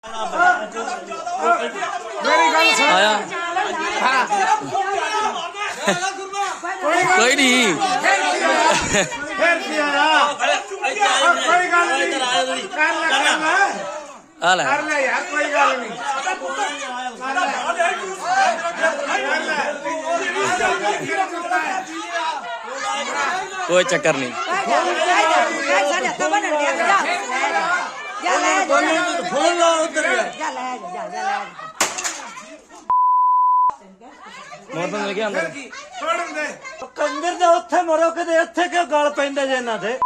आया कोई नहीं कोई चक्कर नहीं। कंजर दे उत्थे मरो कदे इत्थे क्यों गल पैंदे जे इन्हां दे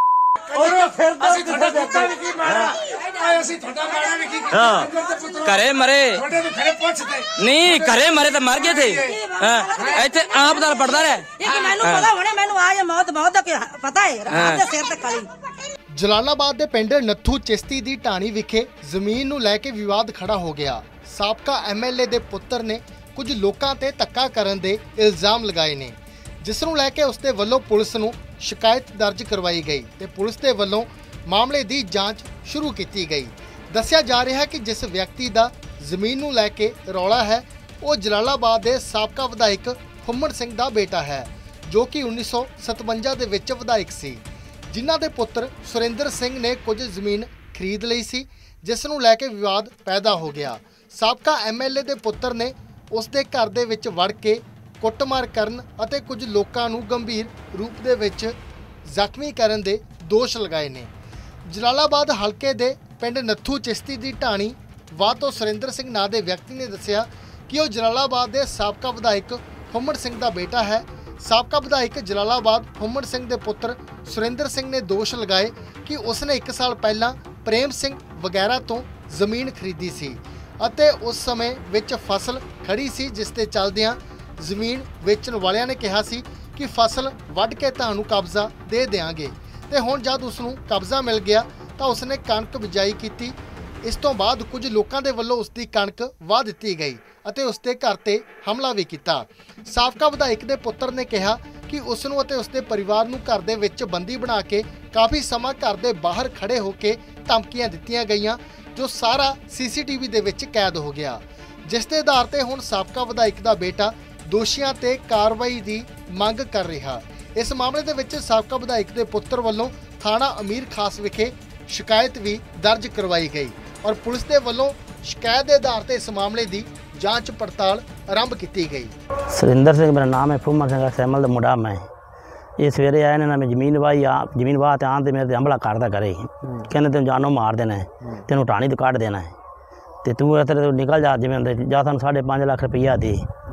घरे मरे नहीं घरे मरे तो मर गए थे इत्थे आप दल पड़दा रहा ਜਲਾਲਾਬਾਦ ਦੇ ਪਿੰਡ ਨੱਥੂ ਚਿਸ਼ਤੀ ਦੀ ਢਾਣੀ ਵਿਖੇ ਜ਼ਮੀਨ ਨੂੰ ਲੈ ਕੇ ਵਿਵਾਦ ਖੜਾ ਹੋ ਗਿਆ। ਸਾਬਕਾ ਐਮਐਲਏ ਦੇ ਪੁੱਤਰ ਨੇ ਕੁਝ ਲੋਕਾਂ ਤੇ ਧੱਕਾ ਕਰਨ ਦੇ ਇਲਜ਼ਾਮ ਲਗਾਏ ਨੇ, ਜਿਸ ਨੂੰ ਲੈ ਕੇ ਉਸਦੇ ਵੱਲੋਂ ਪੁਲਿਸ ਨੂੰ ਸ਼ਿਕਾਇਤ ਦਰਜ ਕਰਵਾਈ ਗਈ ਤੇ ਪੁਲਿਸ ਦੇ ਵੱਲੋਂ ਮਾਮਲੇ ਦੀ ਜਾਂਚ ਸ਼ੁਰੂ ਕੀਤੀ ਗਈ। ਦੱਸਿਆ ਜਾ ਰਿਹਾ ਹੈ ਕਿ ਜਿਸ ਵਿਅਕਤੀ ਦਾ ਜ਼ਮੀਨ ਨੂੰ ਲੈ ਕੇ ਰੌਲਾ ਹੈ ਉਹ ਜਲਾਲਾਬਾਦ ਦੇ ਸਾਬਕਾ ਵਿਧਾਇਕ ਫੁੰਮਣ ਸਿੰਘ ਦਾ ਬੇਟਾ ਹੈ, ਜੋ ਕਿ 1957 ਦੇ ਵਿੱਚ ਵਿਧਾਇਕ ਸੀ, ਜਿਨ੍ਹਾਂ ਦੇ ਪੁੱਤਰ ਸੁਰਿੰਦਰ ਸਿੰਘ ਨੇ ਕੁਝ ਜ਼ਮੀਨ ਖਰੀਦ ਲਈ ਸੀ, ਜਿਸ ਨੂੰ ਲੈ ਕੇ ਵਿਵਾਦ ਪੈਦਾ ਹੋ ਗਿਆ। ਸਾਬਕਾ ਐਮਐਲਏ ਦੇ ਪੁੱਤਰ ਨੇ ਉਸ ਦੇ ਘਰ ਦੇ ਵਿੱਚ ਵੜ ਕੇ ਕੁੱਟਮਾਰ ਕਰਨ ਅਤੇ ਕੁਝ ਲੋਕਾਂ ਨੂੰ ਗੰਭੀਰ ਰੂਪ ਦੇ ਵਿੱਚ ਜ਼ਖਮੀ ਕਰਨ ਦੇ ਦੋਸ਼ ਲਗਾਏ ਨੇ। ਜਲਾਲਾਬਾਦ ਹਲਕੇ ਦੇ ਪਿੰਡ ਨੱਥੂ ਚਿਸ਼ਤੀ ਦੀ ਢਾਣੀ ਵਾਹ ਤੋਂ ਸੁਰਿੰਦਰ ਸਿੰਘ ਨਾਂ ਦੇ ਵਿਅਕਤੀ ਨੇ ਦੱਸਿਆ ਕਿ ਉਹ ਜਲਾਲਾਬਾਦ ਦੇ ਸਾਬਕਾ ਵਿਧਾਇਕ ਫੁੰਮਣ ਸਿੰਘ ਦਾ ਬੇਟਾ ਹੈ। ਸਾਬਕਾ ਵਿਧਾਇਕ ਜਲਾਲਾਬਾਦ ਫੁੰਮਣ ਸਿੰਘ ਦੇ ਪੁੱਤਰ ਸੁਰਿੰਦਰ ਸਿੰਘ ਨੇ ਦੋਸ਼ ਲਗਾਏ ਕਿ ਉਸਨੇ 1 ਸਾਲ ਪਹਿਲਾਂ ਪ੍ਰੇਮ ਸਿੰਘ ਵਗੈਰਾ ਤੋਂ ਜ਼ਮੀਨ ਖਰੀਦੀ ਸੀ ਅਤੇ ਉਸ ਸਮੇਂ ਵਿੱਚ ਫਸਲ ਖੜੀ ਸੀ, ਜਿਸ ਤੇ ਚੱਲਦਿਆਂ ਜ਼ਮੀਨ ਵੇਚਣ ਵਾਲਿਆਂ ਨੇ ਕਿਹਾ ਸੀ ਕਿ ਫਸਲ ਵੱਢ ਕੇ ਤੁਹਾਨੂੰ ਕਬਜ਼ਾ ਦੇ ਦੇਵਾਂਗੇ ਤੇ ਹੁਣ ਜਦ ਉਸ ਨੂੰ ਕਬਜ਼ਾ ਮਿਲ ਗਿਆ ਤਾਂ ਉਸਨੇ ਕਣਕ ਬਿਜਾਈ ਕੀਤੀ। ਇਸ ਤੋਂ ਬਾਅਦ ਕੁਝ ਲੋਕਾਂ ਦੇ ਵੱਲੋਂ ਉਸ ਦੀ ਕਣਕ ਵਾਹ ਦਿੱਤੀ ਗਈ ਅਤੇ ਉਸ ਦੇ ਘਰ ਤੇ ਹਮਲਾ ਵੀ ਕੀਤਾ। ਸਾਬਕਾ ਵਿਧਾਇਕ ਦੇ ਪੁੱਤਰ ਨੇ ਕਿਹਾ ਕਿ ਉਸ ਨੂੰ ਅਤੇ ਉਸ ਦੇ ਪਰਿਵਾਰ ਨੂੰ ਘਰ ਦੇ ਵਿੱਚ ਬੰਦੀ ਬਣਾ ਕੇ ਕਾਫੀ ਸਮਾਂ ਘਰ ਦੇ ਬਾਹਰ ਖੜੇ ਹੋ ਕੇ ਧਮਕੀਆਂ ਦਿੱਤੀਆਂ ਗਈਆਂ, ਜੋ ਸਾਰਾ ਸੀਸੀਟੀਵੀ ਦੇ ਵਿੱਚ ਕੈਦ ਹੋ ਗਿਆ, ਜਿਸ ਦੇ ਆਧਾਰ ਤੇ ਹੁਣ ਸਾਬਕਾ ਵਿਧਾਇਕ ਦਾ ਬੇਟਾ ਦੋਸ਼ੀਆਂ ਤੇ ਕਾਰਵਾਈ ਦੀ ਮੰਗ ਕਰ ਰਿਹਾ। ਇਸ ਮਾਮਲੇ ਦੇ ਵਿੱਚ ਸਾਬਕਾ ਵਿਧਾਇਕ ਦੇ ਪੁੱਤਰ ਵੱਲੋਂ ਥਾਣਾ ਅਮੀਰ ਖਾਸ ਵਿਖੇ ਸ਼ਿਕਾਇਤ ਵੀ ਦਰਜ ਕਰਵਾਈ ਗਈ ਔਰ ਪੁਲਿਸ ਦੇ ਵੱਲੋਂ ਸ਼ਿਕਾਇਤ ਦੇ ਆਧਾਰ ਤੇ ਇਸ ਮਾਮਲੇ ਦੀ ਜਾਂਚ ਪੜਤਾਲ ਆਰੰਭ ਕੀਤੀ ਗਈ। सुरिंदर सिंह मेरा नाम है, फुम्मण सिंह सैमल का मुंडा मैं। ये सवेरे आए ने मैं जमीन वाही जमीन वाह आन तो मेरे हमला करता करे, कहने तेन जानो मार देना है, तेन ढाणी तो कट देना है तो तू तेरे निकल जा जमीन जा सानू 5.5 लाख रुपया दे।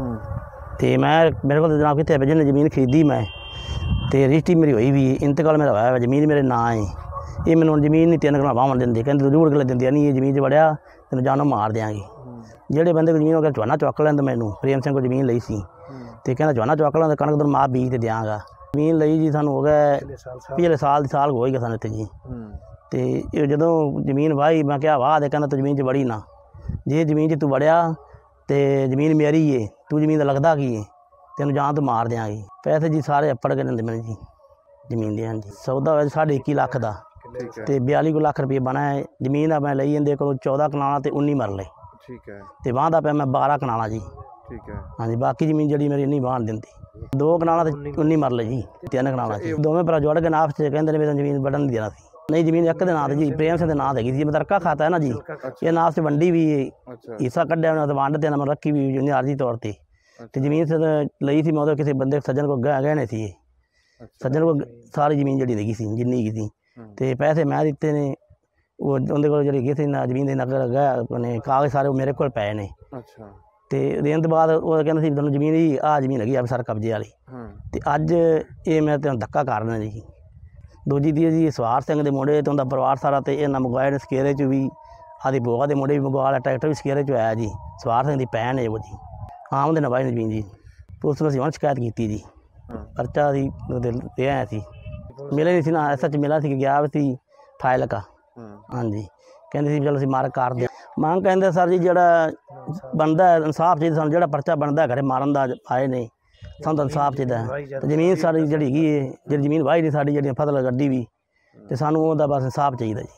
तो मैं मेरे को जनाब कितने जिन्हें जमीन खरीदी मैं तो रजिस्ट्री मेरी हुई भी, इंतकाल मेरा होया, जमीन मेरे नाँ है। ये मैंने जमीन नहीं 3 कनाल वाहन देंगे, कहते जरूर गल देंगे नहीं, ये जमीन वड़िया तेन जानो मार देंगे। ਜਿਹੜੇ ਬੰਦੇ को जमीन अगर ਝੋਨਾ चुक ਲੈਣ मैनू प्रेम सिंह को जमीन ਲਈ ਸੀ ਤੇ ਕਹਿੰਦਾ ਝੋਨਾ चुक ਲੈਣ ਕਣਕ ਤੋਂ ਮਾਂ ਬੀਜ ਤੇ ਦਿਆਂਗਾ। ਜ਼ਮੀਨ ਲਈ ਜੀ ਸਾਨੂੰ ਹੋ ਗਿਆ ਪਿਛਲੇ ਸਾਲ ਹੋ ਹੀ ਗਿਆ ਸਾਨੂੰ ਇੱਥੇ ਜੀ। ਤੇ ਇਹ ਜਦੋਂ ਜ਼ਮੀਨ ਵਾਹੀ ਮੈਂ ਕਿਹਾ ਵਾਹ ਦੇ, ਕਹਿੰਦਾ ਤੂੰ ਜ਼ਮੀਨ 'ਚ ਵੜੀ ਨਾ, ਜੇ ਜ਼ਮੀਨ 'ਚ ਤੂੰ ਵੜਿਆ ਤੇ ਜ਼ਮੀਨ ਮੇਰੀ ਏ, ਤੂੰ ਜ਼ਮੀਨ ਦਾ ਲੱਗਦਾ ਕੀ ਏ, ਤੈਨੂੰ ਜਾਂ ਤੋਂ ਮਾਰ ਦਿਆਂਗੇ। ਪੈਸੇ ਜੀ ਸਾਰੇ ਅੱਪੜ ਕੇ ਦਿੰਦੇ ਮੈਨੂੰ ਜੀ ਜ਼ਮੀਨ ਦੇ। ਹਾਂਜੀ ਸੌਦਾ ਹੋਇਆ 21.5 ਲੱਖ ਦਾ ਤੇ 42 ਲੱਖ ਰੁਪਏ ਬਣਿਆ। ਜ਼ਮੀਨ ਆ ਮੈਂ ਲਈ ਜਾਂਦੇ ਕੋਲੋਂ 14 ਕਨਾਲਾਂ ਤੇ 19 ਮਰਲੇ। ਠੀਕ ਹੈ। ਤੇ ਵਾਹਦਾ ਪਿਆ ਮੈਂ 12 ਕਨਾਲਾਂ ਜੀ। ਠੀਕ ਹੈ। ਹਾਂਜੀ ਬਾਕੀ ਜ਼ਮੀਨ ਜਿਹੜੀ ਮੇਰੀ ਨਹੀਂ ਵਾਹਣ ਦਿੰਦੀ, 2 ਕਨਾਲਾਂ ਤੇ 19 ਮਰਲੇ ਜੀ, 3 ਕਨਾਲਾਂ ਚ ਦੋਵੇਂ ਭਰਾ ਜੁੜ ਕੇ ਨਾਪ 'ਚ ਕਹਿੰਦੇ ਨੇ ਮੇਰੀ ਜ਼ਮੀਨ ਵੱਢਣ ਦੀ ਦੇਣਾ ਸੀ। ਨਹੀਂ ਜ਼ਮੀਨ ਇੱਕ ਦੇ ਨਾਂ ਤੇ ਜੀ, ਪ੍ਰੇਮ ਸਿੰਘ ਦੇ ਨਾਂ ਤੇ ਹੈਗੀ ਸੀ, ਮਤਰਕਾ ਖਾਤਾ ਹੈ ਨਾ ਜੀ, ਇਹ ਨਾਪ 'ਚ ਵੰਡੀ ਵੀ ਹਿੱਸਾ ਕੱਢਿਆ ਉਹਨਾਂ ਤੇ ਵੰਡ ਤੇ ਮੈਂ ਰੱਖੀ ਵੀ ਆਰਜੀ ਤੌਰ ਤੇ। ਤੇ ਜ਼ਮੀਨ ਲਈ ਸੀ ਮੈਂ ਉਹਦੇ ਕਿਸੇ ਬੰਦੇ ਸੱਜਣ ਕੋਲ ਗਹਿਣੇ ਸੀ, ਸੱਜਣ ਕੋਲ ਸਾਰੀ ਜ਼ਮੀਨ ਜਿਹੜੀ ਹੈਗੀ ਸੀ ਜਿੰਨੀ ਹੈਗੀ ਸੀ, ਤੇ ਪੈਸੇ ਮੈਂ ਦਿੱਤੇ ਨੇ। ਉਹ ਉਹਦੇ ਕੋਲ ਜਿਹੜੀ ਹੈਗੀ ਸੀ ਨਾ ਜ਼ਮੀਨ ਦੇ ਨਗਰ ਨੇ ਕਾਗਜ਼ ਸਾਰੇ ਉਹ ਮੇਰੇ ਕੋਲ ਪਏ ਨੇ। ਅੱਛਾ। ਤੇ ਦੇਣ ਤੋਂ ਬਾਅਦ ਉਹ ਕਹਿੰਦਾ ਸੀ ਤੁਹਾਨੂੰ ਜ਼ਮੀਨ ਹੀ ਆਹ ਜ਼ਮੀਨ ਹੈਗੀ ਆ ਸਰ ਕਬਜ਼ੇ ਵਾਲੀ। ਤੇ ਅੱਜ ਇਹ ਮੈਂ ਤੈਨੂੰ ਧੱਕਾ ਕਰ ਰਿਹਾ ਜੀ। ਦੂਜੀ ਦੀ ਜੀ ਸਵਾਰ ਸਿੰਘ ਦੇ ਮੁੰਡੇ ਤੋਂ ਦਾ ਪਰਿਵਾਰ ਸਾਰਾ ਤੇ ਇਹਨਾਂ ਮੰਗਵਾਏ ਨੇ ਸਕੇਰੇ 'ਚ ਵੀ, ਆਦੀ ਭੋਗਾ ਦੇ ਮੁੰਡੇ ਵੀ ਮੰਗਵਾ ਲਿਆ, ਟਰੈਕਟਰ ਵੀ ਸਕੇਰੇ 'ਚ ਆਇਆ ਜੀ। ਸਵਾਰ ਸਿੰਘ ਦੀ ਭੈਣ ਹੈ ਉਹ ਜੀ, ਹਾਂ ਉਹਦੇ ਨਵਾਈ ਜ਼ਮੀਨ ਜੀ। ਪੁਲਿਸ ਨੂੰ ਅਸੀਂ ਹੁਣ ਸ਼ਿਕਾਇਤ ਕੀਤੀ ਜੀ, ਪਰਚਾ ਦੀ ਦੇ ਆਇਆ ਸੀ, ਮਿਲੇ ਨਹੀਂ ਸੀ ਨਾ ਐਸਾ 'ਚ ਮਿਲਿਆ ਸੀ ਕਿ ਗਿਆ ਸੀ ਫਾਈਲ ਕਾ। ਹਾਂਜੀ ਕਹਿੰਦੇ ਸੀ ਚਲੋ ਅਸੀਂ ਮਾਰ ਕਰਦੇ ਮੰਗ ਕਹਿੰਦੇ ਸਰ ਜੀ ਜਿਹੜਾ ਬਣਦਾ ਇਨਸਾਫ ਚਾਹੀਦਾ ਸਾਨੂੰ, ਜਿਹੜਾ ਪਰਚਾ ਬਣਦਾ ਘਰੇ ਮਾਰਨ ਦਾ ਆਏ ਨੇ ਸਾਨੂੰ ਤਾਂ ਇਨਸਾਫ ਚਾਹੀਦਾ। ਤੇ ਜ਼ਮੀਨ ਸਾਡੀ ਜਿਹੜੀ ਹੈਗੀ ਹੈ, ਜਿਹੜੀ ਜ਼ਮੀਨ ਵਾਹੀ ਨਹੀਂ ਸਾਡੀ, ਜਿਹੜੀ ਫਸਲ ਗੱਡੀ ਵੀ, ਤੇ ਸਾਨੂੰ ਉਹਦਾ ਬਸ ਇਨਸਾਫ ਚਾਹੀਦਾ ਜੀ।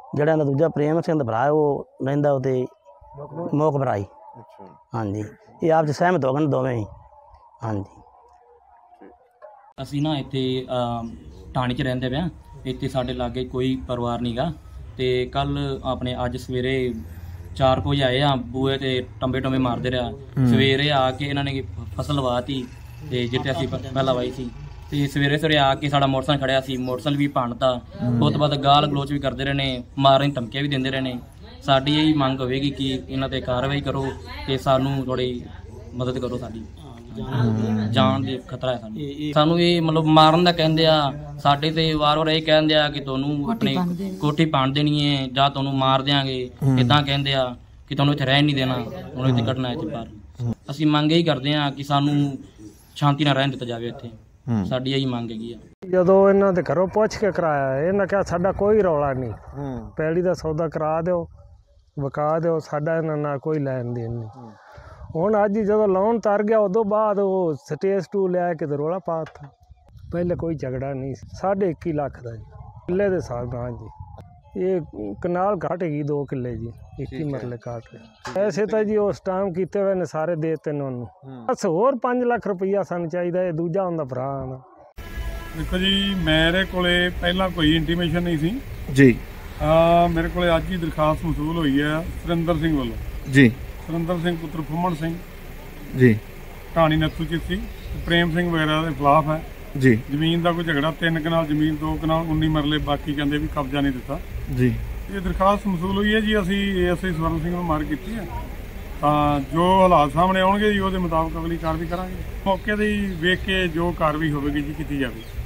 ਜਿਹੜਾ ਇਹਦਾ ਦੂਜਾ ਪ੍ਰੇਮ ਸਿੰਘ ਦਾ ਭਰਾ ਉਹ ਰਹਿੰਦਾ ਉਹਤੇ ਮੋਕ ਭਰਾਈ। ਹਾਂਜੀ, ਇਹ ਆਪ 'ਚ ਸਹਿਮਤ ਹੋ ਗਏ ਦੋਵੇਂ ਹੀ। ਹਾਂਜੀ, ਅਸੀਂ ਨਾ ਇੱਥੇ ਢਾਣੀ 'ਚ ਰਹਿੰਦੇ ਪਏ ਹਾਂ। ਇੱਥੇ ਸਾਡੇ ਲਾਗੇ ਕੋਈ ਪਰਿਵਾਰ ਨਹੀਂ ਗਾ। ਤੇ ਕੱਲ ਆਪਣੇ ਅੱਜ ਸਵੇਰੇ 4 ਵਜੇ ਆਏ ਆ, ਬੂਏ ਤੇ ਟੰਬੇ ਮਾਰਦੇ ਰਿਹਾ। ਸਵੇਰੇ ਆ ਕੇ ਇਹਨਾਂ ਨੇ ਫਸਲ ਲਵਾਤੀ ਤੇ ਜਿੱਥੇ ਅਸੀਂ ਪਹਿਲਾਂ ਵਾਈ ਸੀ, ਤੇ ਸਵੇਰੇ ਆ ਕੇ ਸਾਡਾ ਮੋਟਰਸਾਈਕਲ ਖੜਿਆ ਸੀ, ਮੋਟਰਸਾਈਕਲ ਵੀ ਭੰਨਤਾ। ਉਸ ਤੋਂ ਬਾਅਦ ਗਾਲ ਗਲੋਚ ਵੀ ਕਰਦੇ ਰਹੇ ਨੇ, ਮਾਰਨ ਦੀ ਧਮਕੀਆਂ ਵੀ ਦਿੰਦੇ ਰਹੇ ਨੇ। ਸਾਡੀ ਇਹੀ ਮੰਗ ਹੋਵੇਗੀ ਕਿ ਇਹਨਾਂ ਤੇ ਕਾਰਵਾਈ ਕਰੋ ਤੇ ਸਾਨੂੰ ਥੋੜੀ ਮਦਦ ਕਰੋ। ਸਾਡੀ ਜਾਨ ਦੇ ਖਤਰਾ ਹੈ ਸਾਨੂੰ ਇਹ ਮਤਲਬ ਮਾਰਨ ਦਾ ਕਹਿੰਦੇ ਆ। ਸਾਡੇ ਤੇ ਵਾਰ-ਵਾਰ ਇਹ ਕਹਿੰਦੇ ਆ ਕਿ ਤੁਹਾਨੂੰ ਆਪਣੀ ਕੋਠੀ ਪਾਣ ਦੇਣੀ ਹੈ ਜਾਂ ਤੁਹਾਨੂੰ ਮਾਰ ਦਿਆਂਗੇ। ਇਦਾਂ ਕਹਿੰਦੇ ਆ ਕਿ ਤੁਹਾਨੂੰ ਇੱਥੇ ਰਹਿਣ ਨਹੀਂ ਦੇਣਾ, ਹੁਣ ਇੱਥੇ ਕੱਢਣਾ ਇੱਥੇ ਬਾਹਰ। ਅਸੀਂ ਮੰਗ ਇਹੀ ਕਰਦੇ ਆ ਕਿ ਸਾਨੂੰ ਸ਼ਾਂਤੀ ਨਾਲ ਰਹਿਣ ਦਿੱਤਾ ਜਾਵੇ ਇੱਥੇ। ਸਾਡੀ ਇਹੀ ਮੰਗ ਹੈਗੀ ਆ। ਜਦੋਂ ਇਹਨਾਂ ਦੇ ਘਰੋਂ ਪੁੱਛ ਕੇ ਕਰਾਇਆ, ਇਹਨਾਂ ਕਿਹਾ ਸਾਡਾ ਕੋਈ ਰੌਲਾ ਨਹੀਂ, ਪੈਲੀ ਦਾ ਸੌਦਾ ਕਰਾ ਦਿਓ, ਵਿਕਾ ਦਿਓ, ਸਾਡਾ ਇਹਨਾਂ ਨਾਲ ਕੋਈ ਲੈਣ ਦੇਣ ਨਹੀਂ। ਹੁਣ ਅੱਜ ਜਦੋਂ ਲੋਨ ਤਰ ਗਿਆ ਉਦੋਂ ਬਾਅਦ ਉਹ ਸਟੇਜ 2 ਲਿਆ ਕੇ ਤੇ ਰੌਲਾ ਪਾ ਦਿੱਤਾ। ਪਹਿਲੇ ਕੋਈ ਝਗੜਾ ਨਹੀਂ। 21.5 ਲੱਖ ਦਾ ਜੀ ਕਿੱਲੇ ਦੇ ਹਿਸਾਬ ਨਾਲ। ਜੀ ਇਹ ਕਨਾਲ ਘੱਟ ਹੈਗੀ 2 ਕਿੱਲੇ ਜੀ, 21 ਮਰਲੇ ਘੱਟ। ਪੈਸੇ ਤਾਂ ਜੀ ਉਸ ਟਾਈਮ ਕੀਤੇ ਹੋਏ ਨੇ ਸਾਰੇ ਦੇ ਦਿੱਤੇ ਨੇ ਉਹਨੂੰ। ਬਸ ਹੋਰ 5 ਲੱਖ ਰੁਪਈਆ ਸਾਨੂੰ ਚਾਹੀਦਾ। ਇਹ ਦੂਜਾ ਹੁੰਦਾ ਭਰਾ ਦਾ। ਦੇਖੋ ਜੀ, ਮੇਰੇ ਕੋਲੇ ਪਹਿਲਾਂ ਕੋਈ ਇੰਟੀਮੇਸ਼ਨ ਨਹੀਂ ਸੀ ਜੀ। ਮੇਰੇ ਕੋਲੇ ਅੱਜ ਹੀ ਦਰਖਾਸਤ ਮਸੂਲ ਹੋਈ ਹੈ ਸੁਰਿੰਦਰ ਸਿੰਘ ਵੱਲੋਂ ਜੀ। ਸੁਰਿੰਦਰ ਸਿੰਘ ਪੁੱਤਰ ਫੁੰਮਣ ਸਿੰਘ ਜੀ ਢਾਣੀ ਨੱਥੂ ਚਿੱਤੀ ਪ੍ਰੇਮ ਸਿੰਘ ਵਗੈਰਾ ਦੇ ਖਿਲਾਫ ਹੈ ਜੀ। ਜ਼ਮੀਨ ਦਾ ਕੋਈ ਝਗੜਾ, 3 ਕਨਾਲ ਜ਼ਮੀਨ, 2 ਕਨਾਲ 19 ਮਰਲੇ, ਬਾਕੀ ਕਹਿੰਦੇ ਵੀ ਕਬਜ਼ਾ ਨਹੀਂ ਦਿੱਤਾ ਜੀ। ਇਹ ਦਰਖਾਸਤ ਮਸੂਲ ਹੋਈ ਹੈ ਜੀ। ਅਸੀਂ ASI ਸਵਰਨ ਸਿੰਘ ਨੂੰ ਮਾਰ ਕੀਤੀ ਹੈ, ਤਾਂ ਜੋ ਹਾਲਾਤ ਸਾਹਮਣੇ ਆਉਣਗੇ ਜੀ ਉਹਦੇ ਮੁਤਾਬਕ ਅਗਲੀ ਕਾਰਵਾਈ ਕਰਾਂਗੇ। ਮੌਕੇ ਤੇ ਹੀ ਵੇਖ ਕੇ ਜੋ ਕਾਰਵਾਈ ਹੋਵੇਗੀ ਜੀ ਕੀਤੀ ਜਾਵੇ।